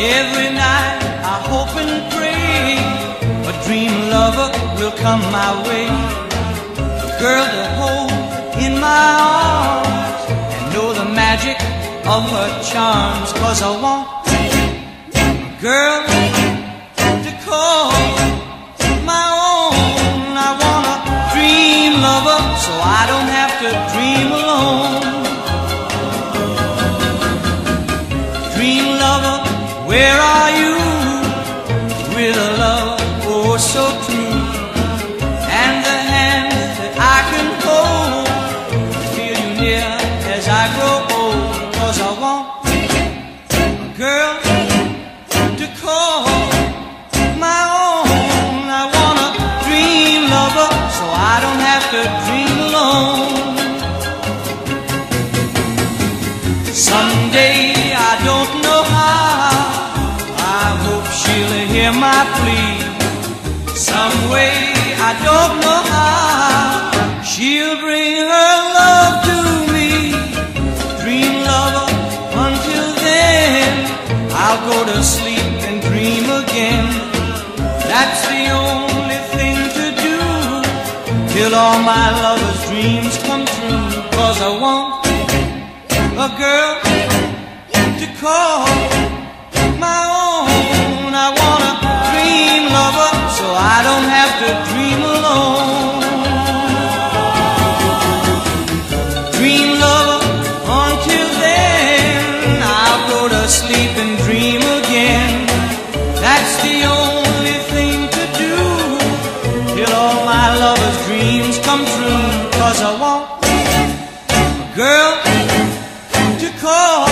Every night I hope and pray a dream lover will come my way, a girl to hold in my arms and know the magic of her charms. 'Cause I want a girl to call my own. I want a dream lover so I don't have to dream alone. Dream lover, where are you? With a love oh so true, and the hand that I can hold, feel you near as I grow old. 'Cause I want a girl to call my own. I want a dream lover so I don't have to dream alone. Someday, I don't know how, I hope she'll hear my plea. Some way, I don't know how, she'll bring her love to me. Dream lover, until then, I'll go to sleep and dream again. That's the only thing to do, till all my lover's dreams come true. 'Cause I want a girl to call my own. I want a dream lover so I don't have to dream alone. Dream lover, until then, I'll go to sleep and dream again. That's the only thing to do, till all my lover's dreams come true. 'Cause I want a girl to call